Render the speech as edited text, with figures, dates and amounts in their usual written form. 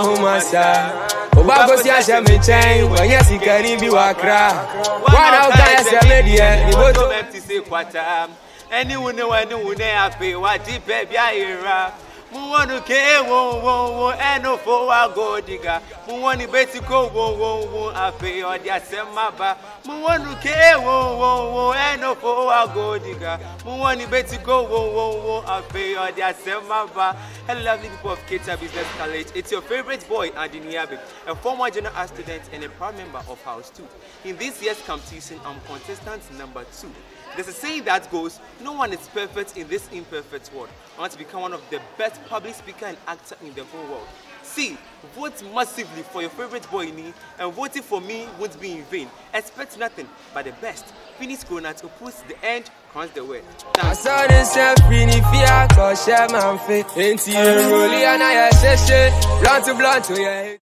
humasa. Obago si asha me chain, when yes he can be wakra. One out guys a media, the boat empty say quarter. Anyone I pay what deep baby I Muwanu ke wo eno fo wa go diga muwani beti ko wo afi odi asema ba muwanu ke wo eno fo wa go diga muwani beti ko wo afi odi asema ba. Hello lovely people of Kita Business College, it's your favorite boy Andy Nii-Abbey, a former general art student and a proud member of House 2. In this year's competition, I'm contestant number 2. There's a saying that goes, no one is perfect in this imperfect world. I want to become one of the best public speaker and actor in the whole world. See, vote massively for your favorite boy Nii, and voting for me won't be in vain. Expect nothing but the best. Finish Corona to push the end across the world. I saw this Fini Fia, cause share my face. Ain't you rolling and I say, blunt to yeah.